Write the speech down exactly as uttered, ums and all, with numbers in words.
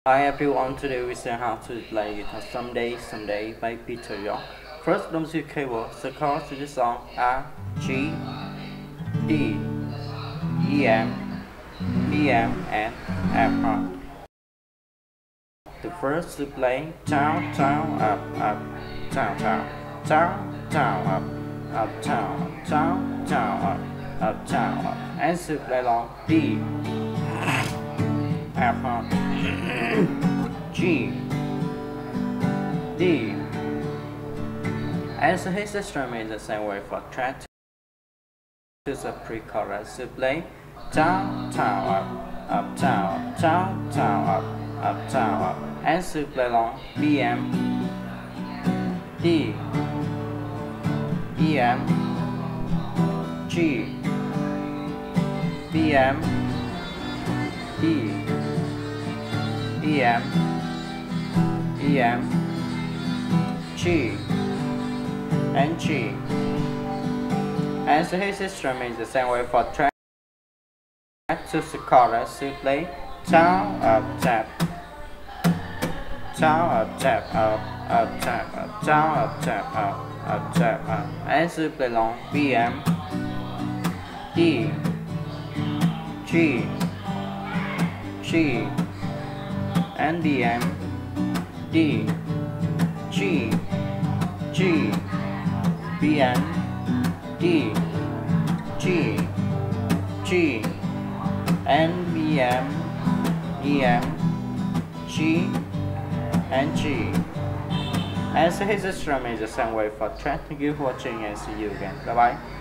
Hi everyone, today we learn how to play guitar Someday, Someday by Peter Yorn. First, the music keyboard, the chords to the song are G, D, E M, E M, and F. The first to play down, down, up, up, down, down, down, down, up, up, down, down, down, up, up, down, up, and to play along D, F, G, D, and so his instrument the same way for track to the pre-chorus to play down, down, up, up, down, down, down, up, up, down, up, and to play along B M, D, E M, G, B M, D, E M, E M, G, and G. And so his instrument is the same way for track to the chorus to play down, up, tap, down, up, tap, up, up, tap, up, down, up, tap, up, up, tap, up, and to play along B M, D, G, G, and D M, D, G, G, B M, D, G, G, and B M, E M, G, and G. And so his instrument is the same way for track. Thank you for watching and see you again. Bye bye.